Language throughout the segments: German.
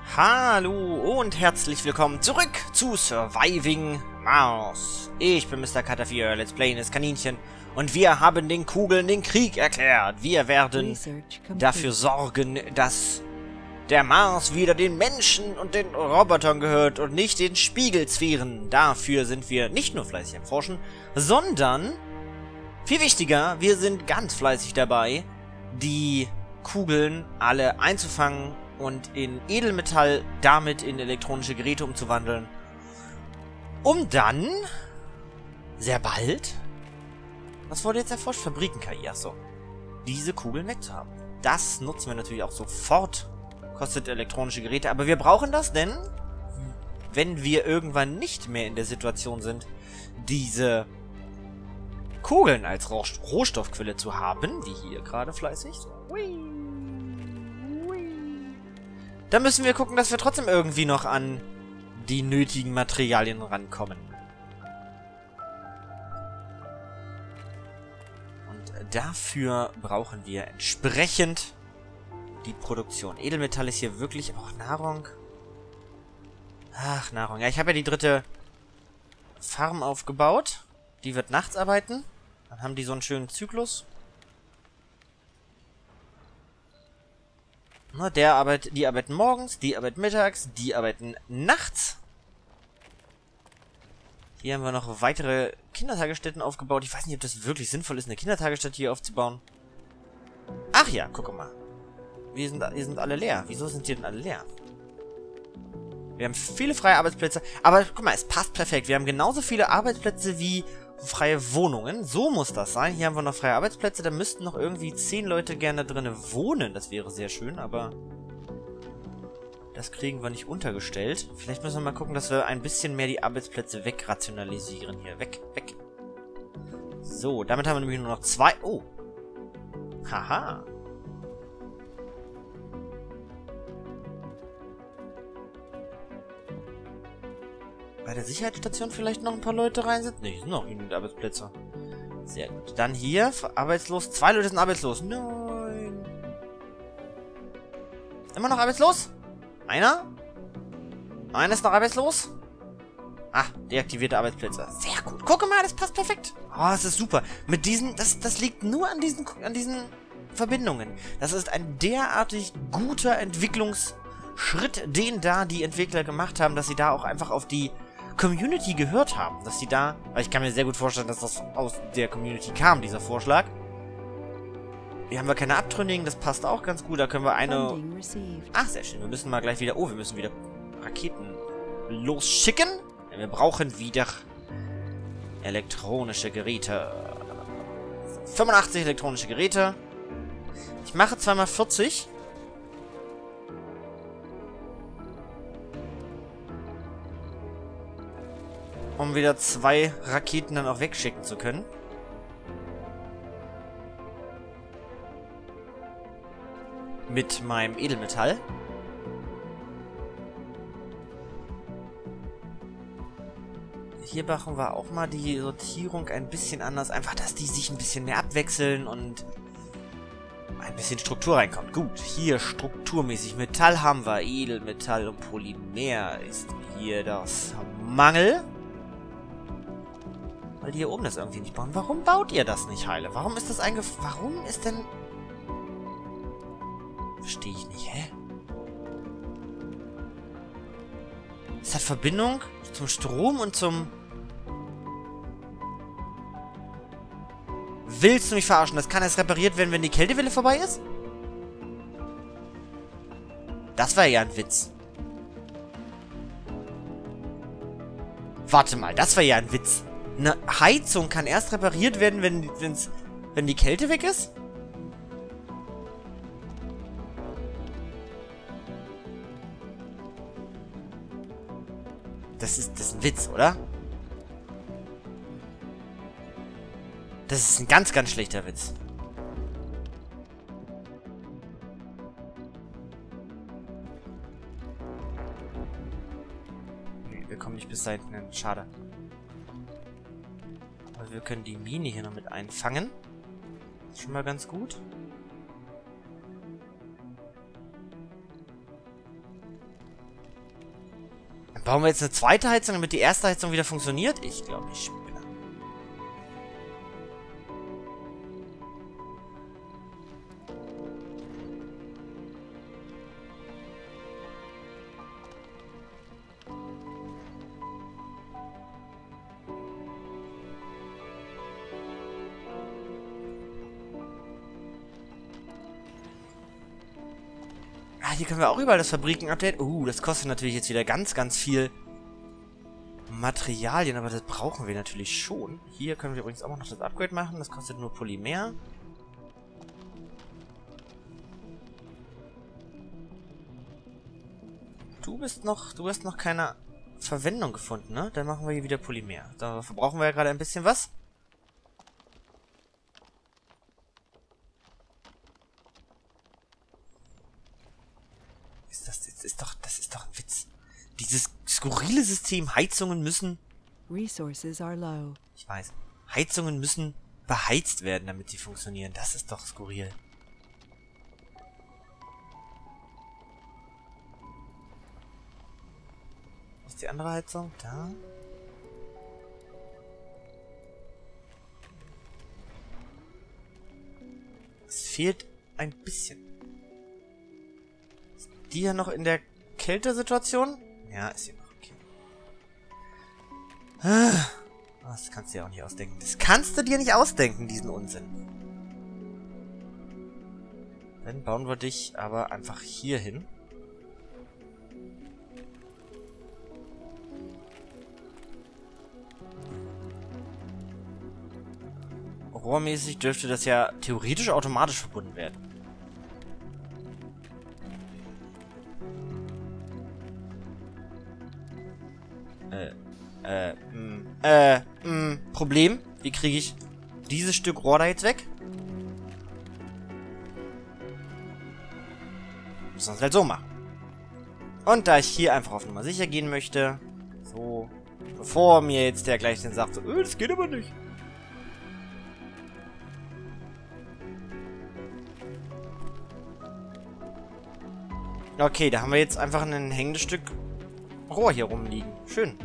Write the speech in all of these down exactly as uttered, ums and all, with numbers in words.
Hallo und herzlich willkommen zurück zu Surviving Mars. Ich bin Mister Cutter vier, Let's Playen das Kaninchen, und wir haben den Kugeln den Krieg erklärt. Wir werden dafür sorgen, dass der Mars wieder den Menschen und den Robotern gehört und nicht den Spiegelsphären. Dafür sind wir nicht nur fleißig am Forschen, sondern, viel wichtiger, wir sind ganz fleißig dabei, die Kugeln alle einzufangen und in Edelmetall, damit in elektronische Geräte umzuwandeln, um dann sehr bald, was wurde jetzt erforscht? Fabriken-K I, achso, diese Kugeln wegzuhaben. Das nutzen wir natürlich auch sofort, kostet elektronische Geräte, aber wir brauchen das, denn wenn wir irgendwann nicht mehr in der Situation sind, diese Kugeln als Rohstoffquelle zu haben, wie hier gerade fleißig, so, dann müssen wir gucken, dass wir trotzdem irgendwie noch an die nötigen Materialien rankommen. Und dafür brauchen wir entsprechend die Produktion. Edelmetall ist hier wirklich auch Nahrung. Ach, Nahrung. Ja, ich habe ja die dritte Farm aufgebaut. Die wird nachts arbeiten. Dann haben die so einen schönen Zyklus. Na, der arbeitet, die arbeiten morgens, die arbeiten mittags, die arbeiten nachts. Hier haben wir noch weitere Kindertagesstätten aufgebaut. Ich weiß nicht, ob das wirklich sinnvoll ist, eine Kindertagesstätte hier aufzubauen. Ach ja, guck mal. Wir sind, wir sind alle leer. Wieso sind die denn alle leer? Wir haben viele freie Arbeitsplätze. Aber guck mal, es passt perfekt. Wir haben genauso viele Arbeitsplätze wie freie Wohnungen. So muss das sein. Hier haben wir noch freie Arbeitsplätze. Da müssten noch irgendwie zehn Leute gerne drinnen wohnen. Das wäre sehr schön, aber das kriegen wir nicht untergestellt. Vielleicht müssen wir mal gucken, dass wir ein bisschen mehr die Arbeitsplätze wegrationalisieren hier. Weg, weg. So, damit haben wir nämlich nur noch zwei. Oh. Haha. Bei der Sicherheitsstation vielleicht noch ein paar Leute reinsetzen? Nee, sind noch genügend Arbeitsplätze. Sehr gut. Dann hier, arbeitslos. Zwei Leute sind arbeitslos. Nein. Immer noch arbeitslos? Einer? Einer ist noch arbeitslos? Ah, deaktivierte Arbeitsplätze. Sehr gut. Guck mal, das passt perfekt. Oh, das ist super. Mit diesen, das, das liegt nur an diesen, an diesen Verbindungen. Das ist ein derartig guter Entwicklungsschritt, den da die Entwickler gemacht haben, dass sie da auch einfach auf die Community gehört haben, dass die da, weil ich kann mir sehr gut vorstellen, dass das aus der Community kam, dieser Vorschlag. Hier haben wir keine Abtrünnigen, das passt auch ganz gut, da können wir eine... Ach, sehr schön, wir müssen mal gleich wieder... Oh, wir müssen wieder Raketen losschicken. Denn wir brauchen wieder elektronische Geräte. fünfundachtzig elektronische Geräte. Ich mache zweimal vierzig. Um wieder zwei Raketen dann auch wegschicken zu können. Mit meinem Edelmetall. Hier machen wir auch mal die Sortierung ein bisschen anders. Einfach, dass die sich ein bisschen mehr abwechseln und ein bisschen Struktur reinkommt. Gut, hier strukturmäßig Metall haben wir. Edelmetall und Polymer ist hier das Mangel. Weil die hier oben das irgendwie nicht bauen. Warum baut ihr das nicht, Heile? Warum ist das eingef... Warum ist denn... Verstehe ich nicht, hä? Es hat Verbindung zum Strom und zum... Willst du mich verarschen? Das kann erst repariert werden, wenn die Kältewelle vorbei ist? Das war ja ein Witz. Warte mal, das war ja ein Witz. Eine Heizung kann erst repariert werden, wenn, wenn's, wenn die Kälte weg ist? Das ist, das ist ein Witz, oder? Das ist ein ganz, ganz schlechter Witz. Nee, wir kommen nicht bis da hinten hin. Schade. Aber wir können die Mine hier noch mit einfangen. Das ist schon mal ganz gut. Bauen wir jetzt eine zweite Heizung, damit die erste Heizung wieder funktioniert? Ich glaube, ich spinne. Ah, hier können wir auch überall das Fabriken-Update. Uh, das kostet natürlich jetzt wieder ganz, ganz viel Materialien, aber das brauchen wir natürlich schon. Hier können wir übrigens auch noch das Upgrade machen. Das kostet nur Polymer. Du bist noch, du hast noch keine Verwendung gefunden, ne? Dann machen wir hier wieder Polymer. Dafür brauchen wir ja gerade ein bisschen was. Ist das, das ist doch, das ist doch ein Witz. Dieses skurrile System, Heizungen müssen... Resources are low. Ich weiß. Heizungen müssen beheizt werden, damit sie funktionieren. Das ist doch skurril. Wo ist die andere Heizung? Da. Es fehlt ein bisschen. Ist die ja noch in der Kältesituation? Ja, ist hier noch okay. Ah, das kannst du dir auch nicht ausdenken. Das kannst du dir nicht ausdenken, diesen Unsinn. Dann bauen wir dich aber einfach hier hin. Rohrmäßig dürfte das ja theoretisch automatisch verbunden werden. Äh, äh, mh, äh, mh, Problem? Wie kriege ich dieses Stück Rohr da jetzt weg? Müssen wir es halt so machen. Und da ich hier einfach auf Nummer sicher gehen möchte, so, bevor mir jetzt der gleich dann sagt, so, äh, das geht aber nicht. Okay, da haben wir jetzt einfach ein hängendes Stück Rohr hier rumliegen. Schön.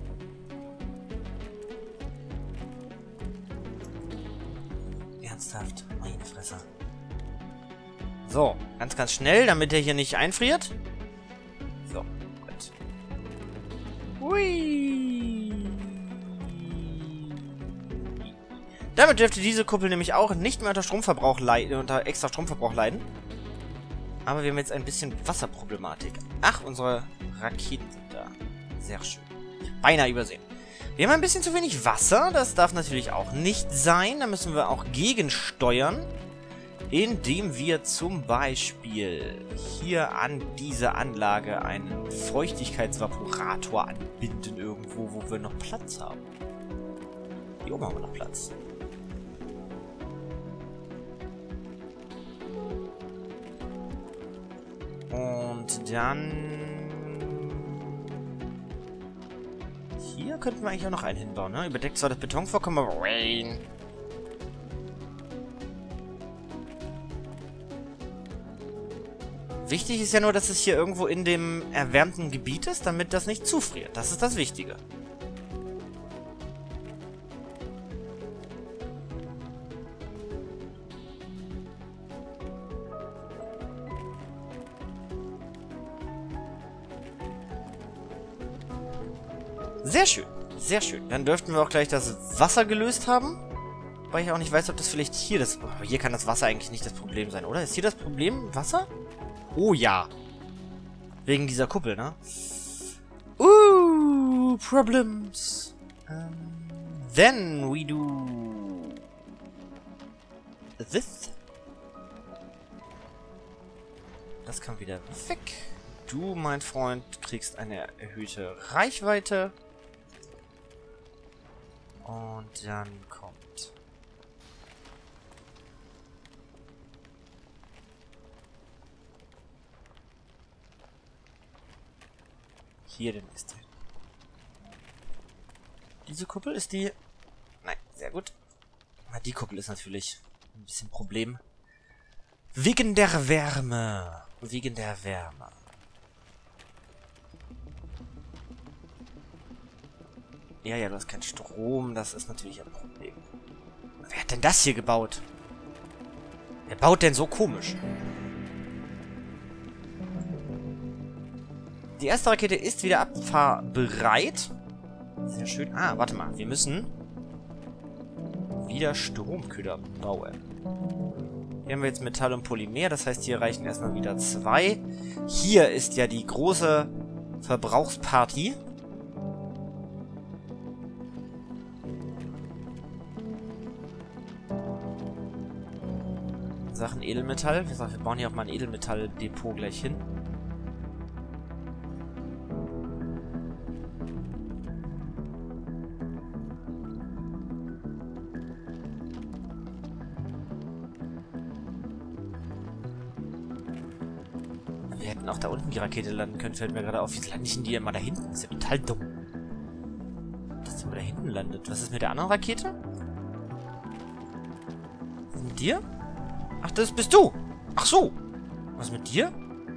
Ernsthaft? Meine Fresse. So, ganz, ganz schnell, damit er hier nicht einfriert. So, gut. Hui. Damit dürfte diese Kuppel nämlich auch nicht mehr unter Stromverbrauch leiden, unter extra Stromverbrauch leiden. Aber wir haben jetzt ein bisschen Wasserproblematik. Ach, unsere Raketen sind da. Sehr schön. Beinahe übersehen. Wir haben ein bisschen zu wenig Wasser. Das darf natürlich auch nicht sein. Da müssen wir auch gegensteuern. Indem wir zum Beispiel hier an diese Anlage einen Feuchtigkeitsvaporator anbinden. Irgendwo, wo wir noch Platz haben. Hier oben haben wir noch Platz. Und dann... Hier könnten wir eigentlich auch noch einen hinbauen, ne? Überdeckt zwar das Betonvorkommen, aber... Rain. Wichtig ist ja nur, dass es hier irgendwo in dem erwärmten Gebiet ist, damit das nicht zufriert. Das ist das Wichtige. Sehr schön, sehr schön. Dann dürften wir auch gleich das Wasser gelöst haben. Weil ich auch nicht weiß, ob das vielleicht hier das... Oh, hier kann das Wasser eigentlich nicht das Problem sein, oder? Ist hier das Problem Wasser? Oh ja. Wegen dieser Kuppel, ne? Uh, problems. Um, then we do... this. Das kann wieder weg. Du, mein Freund, kriegst eine erhöhte Reichweite. Und dann kommt... Hier den ist der. Diese Kuppel ist die... Nein, sehr gut. Na, die Kuppel ist natürlich ein bisschen Problem. Wegen der Wärme. Wegen der Wärme. Ja, ja, du hast keinen Strom. Das ist natürlich ein Problem. Wer hat denn das hier gebaut? Wer baut denn so komisch? Die erste Rakete ist wieder abfahrbereit. Sehr schön. Ah, warte mal. Wir müssen wieder Stromköder bauen. Hier haben wir jetzt Metall und Polymer. Das heißt, hier reichen erstmal wieder zwei. Hier ist ja die große Verbrauchsparty. Sachen Edelmetall. Wie gesagt, wir bauen hier auch mal ein Edelmetall-Depot gleich hin. Wir hätten auch da unten die Rakete landen können, fällt mir gerade auf. Wieso landen die immer da hinten? Das ist ja total dumm. Dass die immer da hinten landet. Was ist mit der anderen Rakete? Was ist mit dir? Ach, das bist du. Ach so. Was ist mit dir?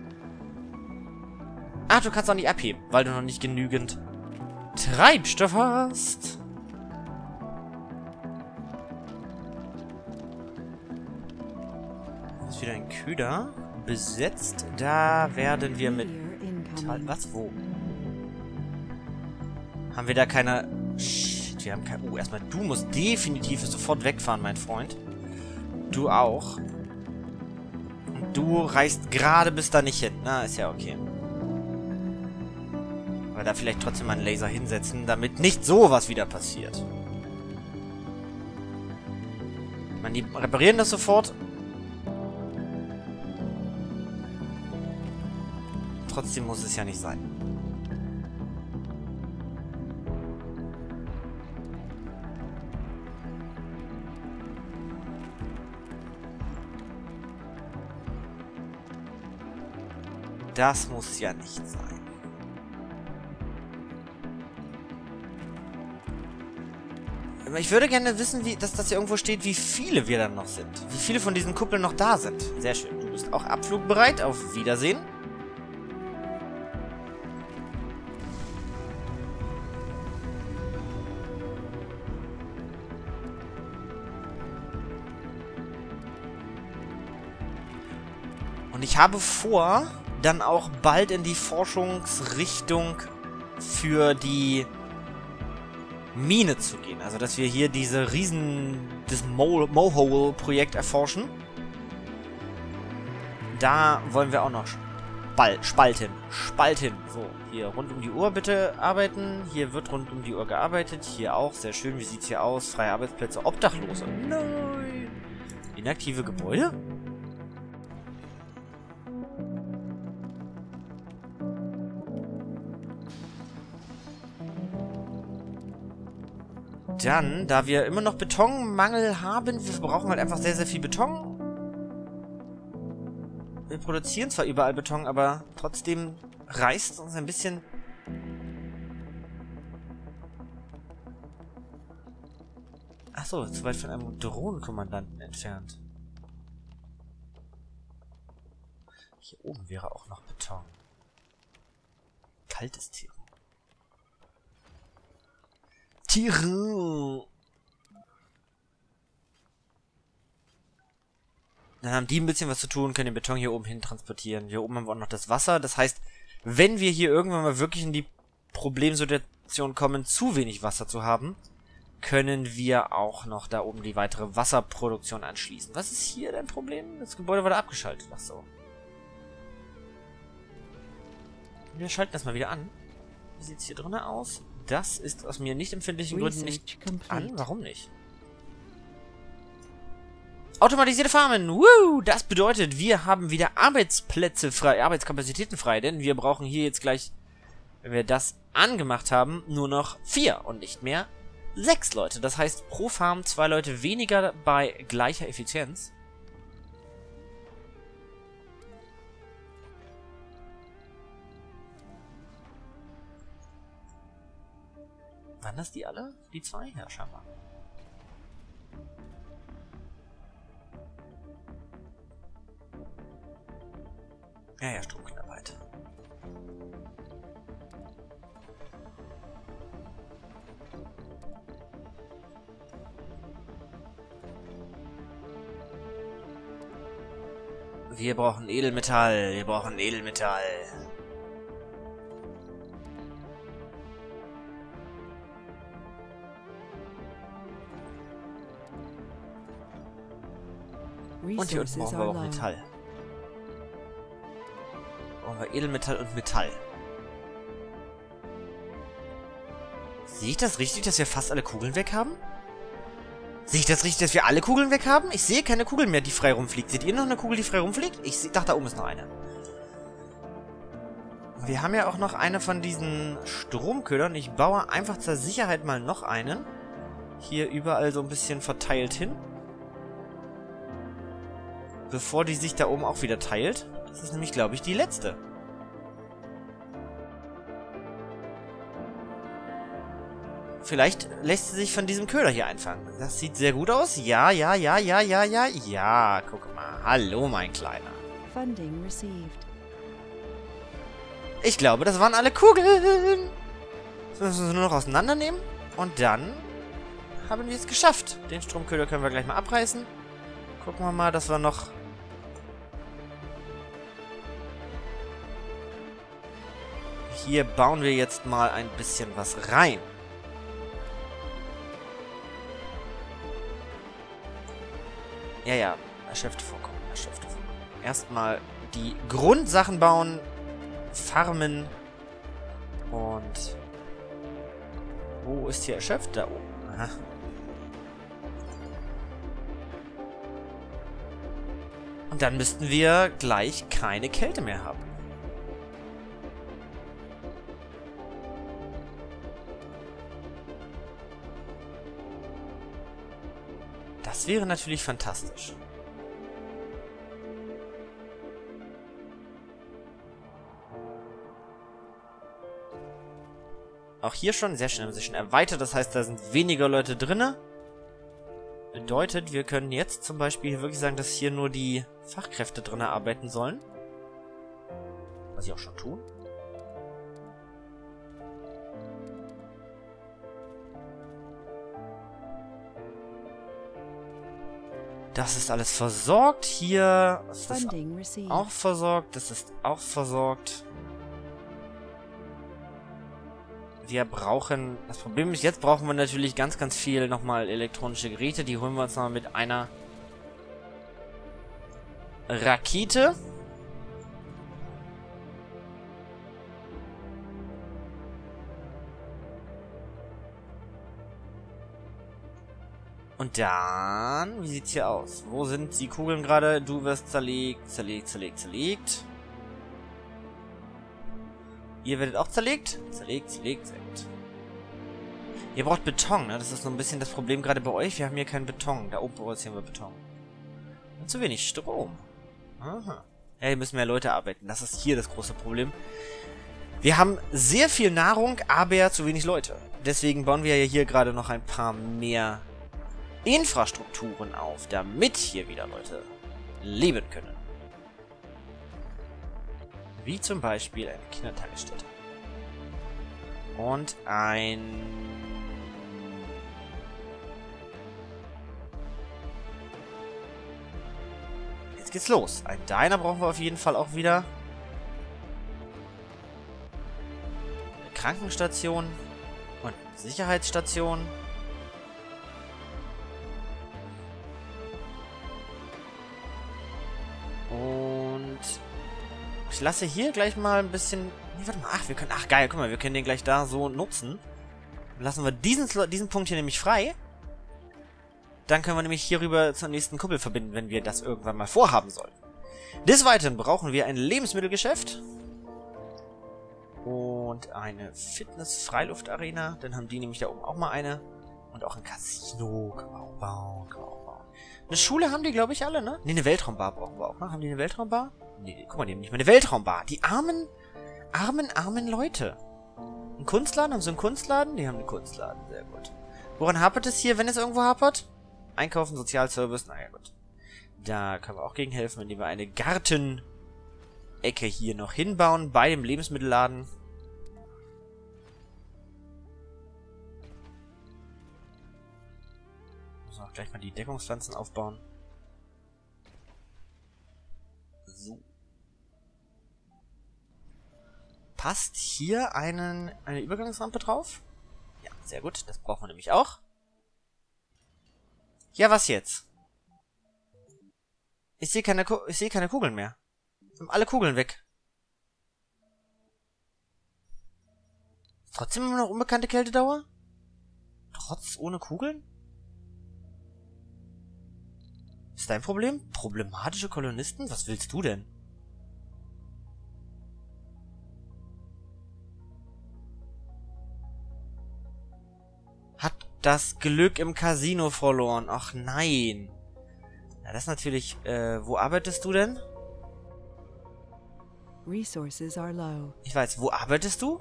Ach, du kannst auch nicht abheben, weil du noch nicht genügend Treibstoff hast. Das ist wieder ein Köder. Besetzt. Da werden wir mit... Was? Wo? Haben wir da keine... Shit, wir haben kein... Oh, erstmal, du musst definitiv sofort wegfahren, mein Freund. Du auch. Und du reist gerade bis da nicht hin. Na, ist ja okay. Aber da vielleicht trotzdem mal einen Laser hinsetzen, damit nicht sowas wieder passiert. Ich meine, die reparieren das sofort. Trotzdem muss es ja nicht sein. Das muss ja nicht sein. Aber ich würde gerne wissen, wie, dass das hier irgendwo steht, wie viele wir dann noch sind. Wie viele von diesen Kuppeln noch da sind. Sehr schön. Du bist auch abflugbereit. Auf Wiedersehen. Und ich habe vor, dann auch bald in die Forschungsrichtung für die Mine zu gehen. Also, dass wir hier diese riesen, das Mohole-Projekt erforschen. Da wollen wir auch noch Spal spalten. Spalten. So, hier rund um die Uhr bitte arbeiten. Hier wird rund um die Uhr gearbeitet. Hier auch. Sehr schön. Wie sieht's hier aus? Freie Arbeitsplätze. Obdachlose. Nein. Inaktive Gebäude? Dann, da wir immer noch Betonmangel haben, wir brauchen halt einfach sehr, sehr viel Beton. Wir produzieren zwar überall Beton, aber trotzdem reißt uns ein bisschen... Achso, zu weit von einem Drohnenkommandanten entfernt. Hier oben wäre auch noch Beton. Kaltes Tier. Tiere. Dann haben die ein bisschen was zu tun, können den Beton hier oben hin transportieren. Hier oben haben wir auch noch das Wasser. Das heißt, wenn wir hier irgendwann mal wirklich in die Problemsituation kommen, zu wenig Wasser zu haben, können wir auch noch da oben die weitere Wasserproduktion anschließen. Was ist hier dein Problem? Das Gebäude wurde abgeschaltet. Ach so. Wir schalten das mal wieder an. Wie sieht es hier drinnen aus? Das ist aus mir nicht empfindlichen Gründen nicht an. Warum nicht? Automatisierte Farmen. Woo! Das bedeutet, wir haben wieder Arbeitsplätze frei, Arbeitskapazitäten frei. Denn wir brauchen hier jetzt gleich, wenn wir das angemacht haben, nur noch vier und nicht mehr sechs Leute. Das heißt, pro Farm zwei Leute weniger bei gleicher Effizienz. Waren das die alle? Die zwei? Ja, scheinbar. Ja, ja, Wir brauchen Edelmetall. Wir brauchen Edelmetall. Und hier unten brauchen wir auch Metall. Brauchen wir Edelmetall und Metall. Sehe ich das richtig, dass wir fast alle Kugeln weg haben? Sehe ich das richtig, dass wir alle Kugeln weg haben? Ich sehe keine Kugel mehr, die frei rumfliegt. Seht ihr noch eine Kugel, die frei rumfliegt? Ich dachte, da oben ist noch eine. Wir haben ja auch noch eine von diesen Stromködern. Ich baue einfach zur Sicherheit mal noch einen. Hier überall so ein bisschen verteilt hin. Bevor die sich da oben auch wieder teilt. Das ist nämlich, glaube ich, die letzte. Vielleicht lässt sie sich von diesem Köder hier einfangen. Das sieht sehr gut aus. Ja, ja, ja, ja, ja, ja, ja. Guck mal. Hallo, mein Kleiner. Funding received. Ich glaube, das waren alle Kugeln. Das müssen wir nur noch auseinandernehmen. Und dann haben wir es geschafft. Den Stromköder können wir gleich mal abreißen. Gucken wir mal, dass wir noch... Hier bauen wir jetzt mal ein bisschen was rein. Ja, ja, erschöpfte Vorkommen, erschöpfte Vorkommen. Erstmal die Grundsachen bauen, farmen und... Wo ist hier erschöpft? Da oben. Aha. Und dann müssten wir gleich keine Kälte mehr haben. Das wäre natürlich fantastisch. Auch hier schon sehr schnell, sehr schon erweitert. Das heißt, da sind weniger Leute drinne. Bedeutet, wir können jetzt zum Beispiel wirklich sagen, dass hier nur die Fachkräfte drinne arbeiten sollen. Was sie auch schon tun. Das ist alles versorgt. Hier ist das auch versorgt. Das ist auch versorgt. Wir brauchen... Das Problem ist, jetzt brauchen wir natürlich ganz, ganz viel nochmal elektronische Geräte. Die holen wir uns mal mit einer Rakete. Und dann, wie sieht's hier aus? Wo sind die Kugeln gerade? Du wirst zerlegt, zerlegt, zerlegt, zerlegt. Ihr werdet auch zerlegt? Zerlegt, zerlegt, zerlegt. Ihr braucht Beton, ne? Das ist so ein bisschen das Problem gerade bei euch. Wir haben hier keinen Beton. Da oben produzieren wir Beton. Und zu wenig Strom. Aha. Ja, hier müssen mehr Leute arbeiten. Das ist hier das große Problem. Wir haben sehr viel Nahrung, aber zu wenig Leute. Deswegen bauen wir ja hier gerade noch ein paar mehr Infrastrukturen auf, damit hier wieder Leute leben können. Wie zum Beispiel eine Kindertagesstätte. Und ein... Jetzt geht's los. Ein Diner brauchen wir auf jeden Fall auch wieder. Eine Krankenstation. Und eine Sicherheitsstation. Und... Ich lasse hier gleich mal ein bisschen... Nee, warte mal. Ach, wir können... Ach, geil. Guck mal, wir können den gleich da so nutzen. Dann lassen wir diesen, diesen Punkt hier nämlich frei. Dann können wir nämlich hierüber zur nächsten Kuppel verbinden, wenn wir das irgendwann mal vorhaben sollen. Des Weiteren brauchen wir ein Lebensmittelgeschäft. Und eine Fitness-Freiluftarena. Dann haben die nämlich da oben auch mal eine. Und auch ein Casino. Können wir auch bauen. Können wir auch bauen. Eine Schule haben die, glaube ich, alle, ne? Ne, eine Weltraumbar brauchen wir auch, ne? Haben die eine Weltraumbar? Nee, guck mal, die haben nicht mal eine Weltraumbar. Die armen, armen, armen Leute. Ein Kunstladen? Haben sie einen Kunstladen? Die haben einen Kunstladen. Sehr gut. Woran hapert es hier, wenn es irgendwo hapert? Einkaufen, Sozialservice. Naja, gut. Da können wir auch gegen helfen, indem wir eine Gartenecke hier noch hinbauen bei dem Lebensmittelladen. Müssen wir auch gleich mal die Deckungspflanzen aufbauen. Passt hier einen, eine Übergangsrampe drauf? Ja, sehr gut. Das brauchen wir nämlich auch. Ja, was jetzt? Ich sehe keine, Ku- ich sehe keine Kugeln mehr. Wir haben alle Kugeln weg. Trotzdem immer noch unbekannte Kältedauer? Trotz ohne Kugeln? Ist dein Problem? Problematische Kolonisten? Was willst du denn? Hat das Glück im Casino verloren. Ach nein. Ja, das ist natürlich... Äh, wo arbeitest du denn? Resources are low. Ich weiß, wo arbeitest du?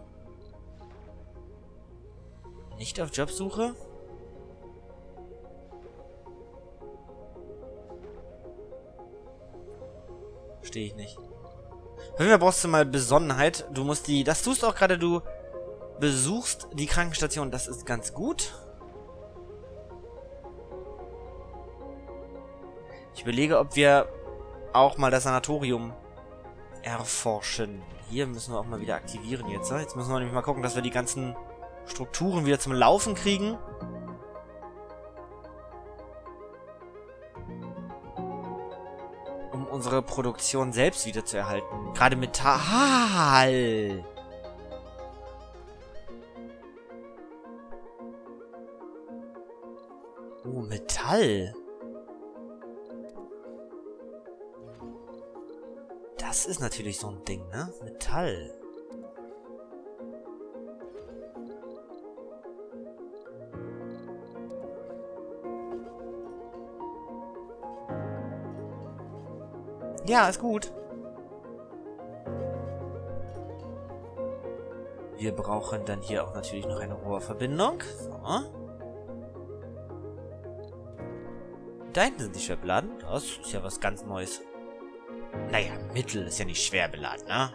Nicht auf Jobsuche? Verstehe ich nicht. Auf jeden Fall brauchst du mal Besonnenheit. Du musst die... Das tust du auch gerade, du besuchst die Krankenstation. Das ist ganz gut. Ich überlege, ob wir auch mal das Sanatorium erforschen. Hier müssen wir auch mal wieder aktivieren jetzt. Jetzt müssen wir nämlich mal gucken, dass wir die ganzen Strukturen wieder zum Laufen kriegen. Um unsere Produktion selbst wieder zu erhalten. Gerade Metall. Oh, Metall. Das ist natürlich so ein Ding, ne? Metall. Ja, ist gut. Wir brauchen dann hier auch natürlich noch eine Rohrverbindung. So. Da hinten sind die schwer beladen. Das ist ja was ganz Neues. Naja, Mittel ist ja nicht schwer beladen, ne?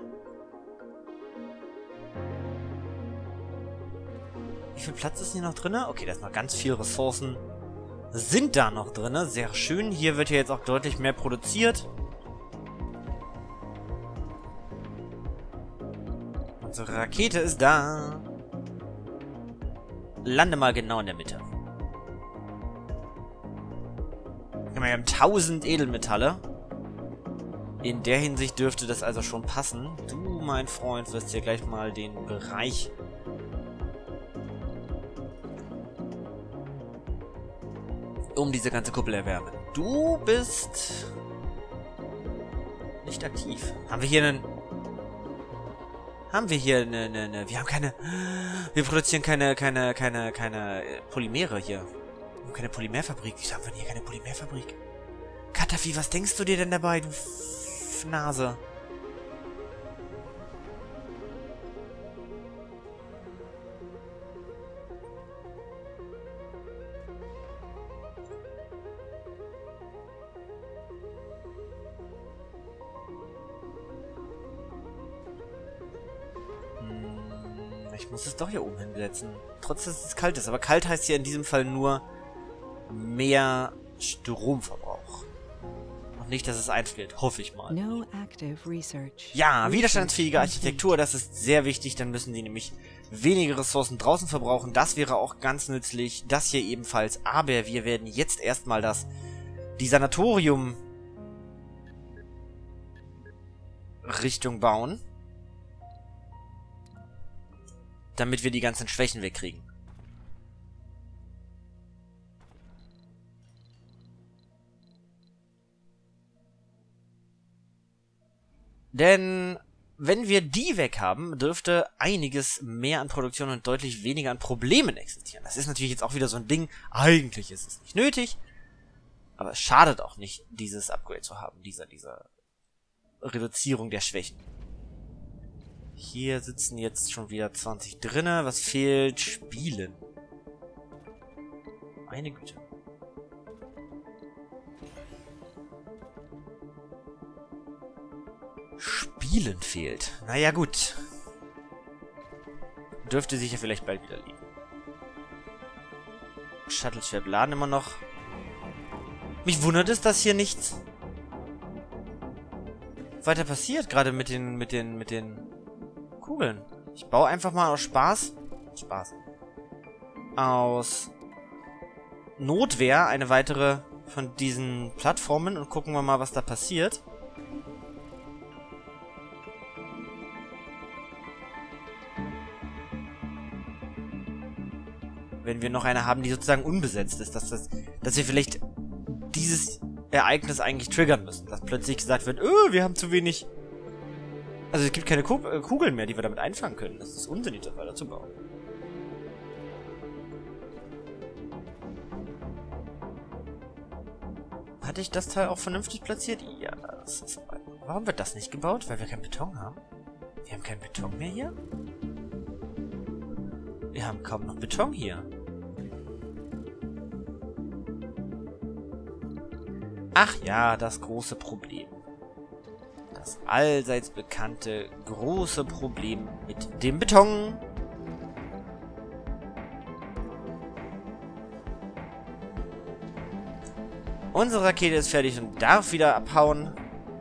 Wie viel Platz ist hier noch drin? Okay, da ist noch ganz viel Ressourcen. Sind da noch drin. Sehr schön. Hier wird ja jetzt auch deutlich mehr produziert. Unsere Rakete ist da. Lande mal genau in der Mitte. Wir haben tausend Edelmetalle. In der Hinsicht dürfte das also schon passen. Du, mein Freund, wirst hier gleich mal den Bereich um diese ganze Kuppel erwärmen. Du bist nicht aktiv. Haben wir hier einen... Haben wir hier eine... eine, eine wir haben keine... Wir produzieren keine... keine... keine... keine Polymere hier. Wir haben keine Polymerfabrik. Wieso haben wir hier keine Polymerfabrik? Katafi, was denkst du dir denn dabei, du Nase? Hm, ich muss es doch hier oben hinsetzen. Trotz dass es kalt ist. Aber kalt heißt ja in diesem Fall nur mehr Stromverbrauch. Nicht, dass es einfriert. Hoffe ich mal. No active research. Ja, widerstandsfähige Architektur, das ist sehr wichtig. Dann müssen die nämlich weniger Ressourcen draußen verbrauchen. Das wäre auch ganz nützlich. Das hier ebenfalls. Aber wir werden jetzt erstmal das, die Sanatorium Richtung bauen. Damit wir die ganzen Schwächen wegkriegen. Denn wenn wir die weg haben, dürfte einiges mehr an Produktion und deutlich weniger an Problemen existieren. Das ist natürlich jetzt auch wieder so ein Ding. Eigentlich ist es nicht nötig. Aber es schadet auch nicht, dieses Upgrade zu haben. Dieser, dieser Reduzierung der Schwächen. Hier sitzen jetzt schon wieder zwanzig drinne. Was fehlt? Spielen. Meine Güte. Spielen fehlt. Naja, gut. Dürfte sich ja vielleicht bald wieder liegen. Shuttle schwer beladen immer noch. Mich wundert es, dass hier nichts weiter passiert, gerade mit den, mit den, mit den Kugeln. Ich baue einfach mal aus Spaß. Spaß. Aus Notwehr eine weitere von diesen Plattformen und gucken wir mal, was da passiert. Wenn wir noch eine haben, die sozusagen unbesetzt ist, dass, das, dass wir vielleicht dieses Ereignis eigentlich triggern müssen. Dass plötzlich gesagt wird, oh, wir haben zu wenig... Also es gibt keine Ku äh, Kugeln mehr, die wir damit einfangen können. Das ist unsinnig, das weiter zu bauen. Hatte ich das Teil auch vernünftig platziert? Ja, das ist... Warum wird das nicht gebaut? Weil wir keinen Beton haben? Wir haben keinen Beton mehr hier? Wir haben kaum noch Beton hier. Ach ja, das große Problem. Das allseits bekannte große Problem mit dem Beton. Unsere Rakete ist fertig und darf wieder abhauen.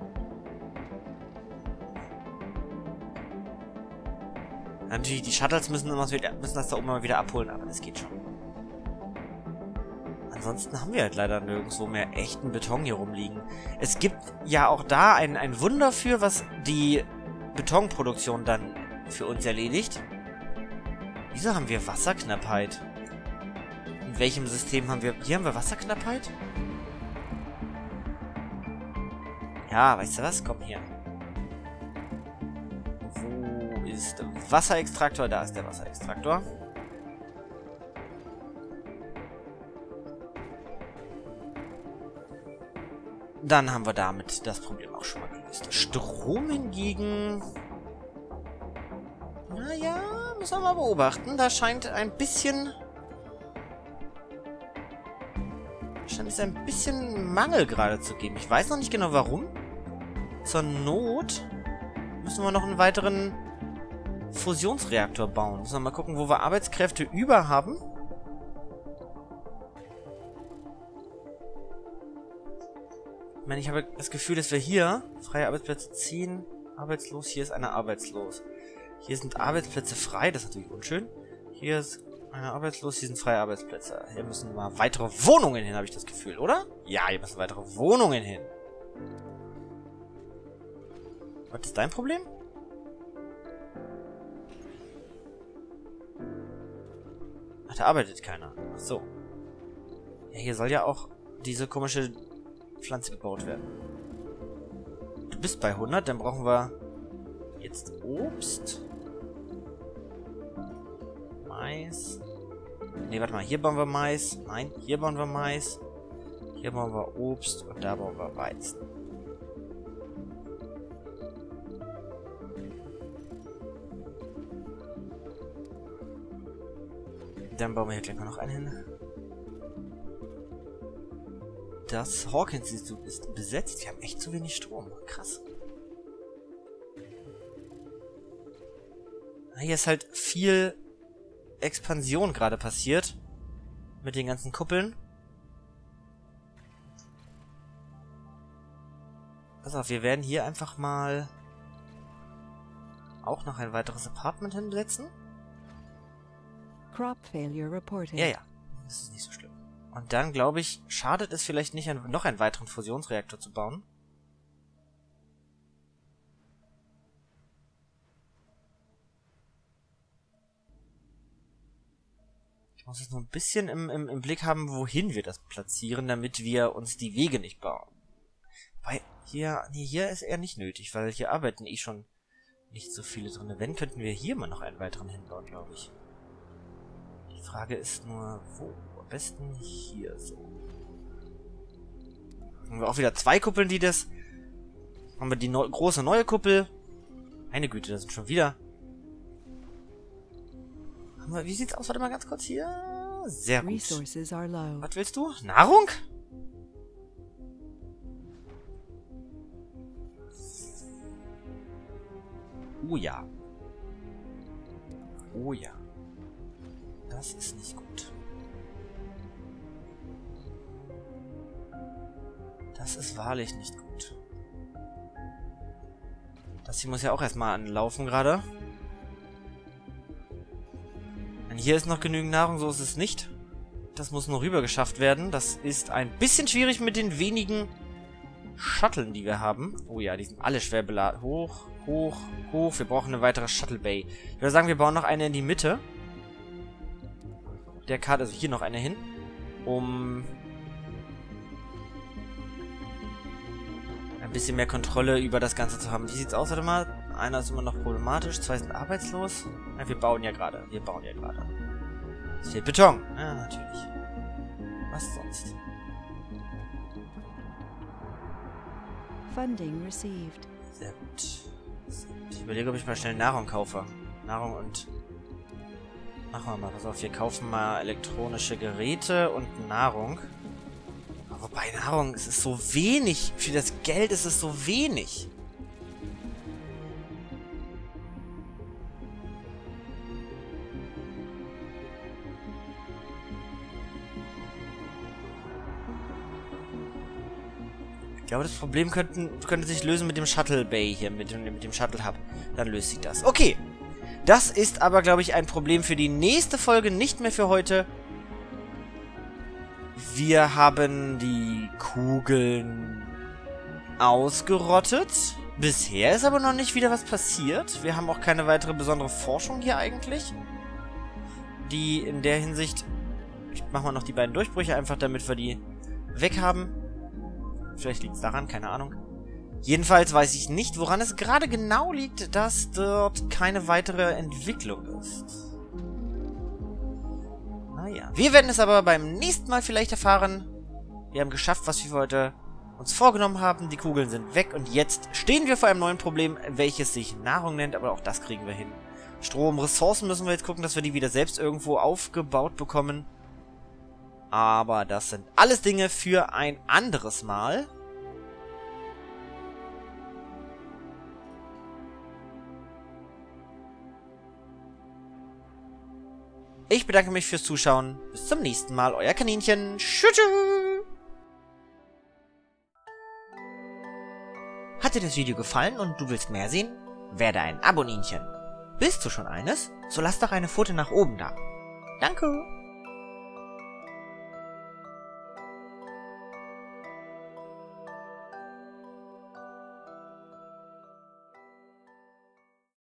Natürlich, die Shuttles müssen, müssen das da oben mal wieder abholen, aber das geht schon. Ansonsten haben wir halt leider nirgendwo mehr echten Beton hier rumliegen. Es gibt ja auch da ein, ein Wunder für, was die Betonproduktion dann für uns erledigt. Wieso haben wir Wasserknappheit? In welchem System haben wir... Hier haben wir Wasserknappheit? Ja, weißt du was? Komm hier. Wo ist der Wasserextraktor? Da ist der Wasserextraktor. Dann haben wir damit das Problem auch schon mal gelöst. Strom hingegen... Naja, müssen wir mal beobachten. Da scheint ein bisschen... scheint es ein bisschen Mangel gerade zu geben. Ich weiß noch nicht genau warum. Zur Not müssen wir noch einen weiteren Fusionsreaktor bauen. Müssen wir mal gucken, wo wir Arbeitskräfte über haben. Ich meine, ich habe das Gefühl, dass wir hier freie Arbeitsplätze ziehen. Arbeitslos, hier ist einer arbeitslos. Hier sind Arbeitsplätze frei, das ist natürlich unschön. Hier ist einer arbeitslos, hier sind freie Arbeitsplätze. Hier müssen mal weitere Wohnungen hin, habe ich das Gefühl, oder? Ja, hier müssen weitere Wohnungen hin. Was ist dein Problem? Ach, da arbeitet keiner. Ach so. Ja, hier soll ja auch diese komische Pflanze gebaut werden. Du bist bei hundert, dann brauchen wir jetzt Obst. Mais. Ne, warte mal, hier bauen wir Mais. Nein, hier bauen wir Mais. Hier bauen wir Obst und da bauen wir Weizen. Dann bauen wir hier gleich mal noch einen hin. Das Hawkins-Institut ist besetzt. Wir haben echt zu wenig Strom. Krass. Hier ist halt viel Expansion gerade passiert. Mit den ganzen Kuppeln. Pass auf, wir werden hier einfach mal auch noch ein weiteres Apartment hinsetzen. Crop failure reported. Ja, ja. Das ist nicht so schlimm. Und dann, glaube ich, schadet es vielleicht nicht, noch einen weiteren Fusionsreaktor zu bauen. Ich muss jetzt nur ein bisschen im, im, im Blick haben, wohin wir das platzieren, damit wir uns die Wege nicht bauen. Weil hier, nee, hier ist eher nicht nötig, weil hier arbeiten eh schon nicht so viele drin. Wenn, könnten wir hier mal noch einen weiteren hinbauen, glaube ich. Die Frage ist nur, wo? Am besten hier so. Haben wir auch wieder zwei Kuppeln, die das... Haben wir die neu große neue Kuppel. Meine Güte, das sind schon wieder... Haben wir, wie sieht's aus? Warte mal ganz kurz hier. Sehr gut. Was willst du? Nahrung? Oh ja. Oh ja. Das ist nicht gut. Das ist wahrlich nicht gut. Das hier muss ja auch erstmal anlaufen gerade. Hier ist noch genügend Nahrung, so ist es nicht. Das muss noch rüber geschafft werden. Das ist ein bisschen schwierig mit den wenigen Shuttlen, die wir haben. Oh ja, die sind alle schwer beladen. Hoch, hoch, hoch. Wir brauchen eine weitere Shuttle Bay. Ich würde sagen, wir bauen noch eine in die Mitte der Karte, also hier noch eine hin, um ein bisschen mehr Kontrolle über das Ganze zu haben. Wie sieht's aus? Warte mal. Einer ist immer noch problematisch, zwei sind arbeitslos. Ja, wir bauen ja gerade. Wir bauen ja gerade. Es fehlt Beton. Ja, natürlich. Was sonst? Funding received. Sehr gut. Ich überlege, ob ich mal schnell Nahrung kaufe. Nahrung und... Machen wir mal. Pass auf, wir kaufen mal elektronische Geräte und Nahrung. Aber wobei Nahrung, es ist so wenig. Für das Geld ist es so wenig. Ich glaube, das Problem könnten, könnte sich lösen mit dem Shuttle Bay hier, mit dem, mit dem Shuttle Hub. Dann löst sich das. Okay. Das ist aber, glaube ich, ein Problem für die nächste Folge, nicht mehr für heute. Wir haben die Kugeln ausgerottet. Bisher ist aber noch nicht wieder was passiert. Wir haben auch keine weitere besondere Forschung hier eigentlich. Die in der Hinsicht... Ich mache mal noch die beiden Durchbrüche, einfach damit wir die weg haben. Vielleicht liegt es daran, keine Ahnung. Jedenfalls weiß ich nicht, woran es gerade genau liegt, dass dort keine weitere Entwicklung ist. Naja. Wir werden es aber beim nächsten Mal vielleicht erfahren. Wir haben geschafft, was wir heute uns vorgenommen haben. Die Kugeln sind weg und jetzt stehen wir vor einem neuen Problem, welches sich Nahrung nennt, aber auch das kriegen wir hin. Strom, Ressourcen müssen wir jetzt gucken, dass wir die wieder selbst irgendwo aufgebaut bekommen. Aber das sind alles Dinge für ein anderes Mal. Ich bedanke mich fürs Zuschauen. Bis zum nächsten Mal. Euer Kaninchen. Tschüss. Hat dir das Video gefallen und du willst mehr sehen? Werde ein Aboninchen. Bist du schon eines? So lass doch eine Pfote nach oben da. Danke.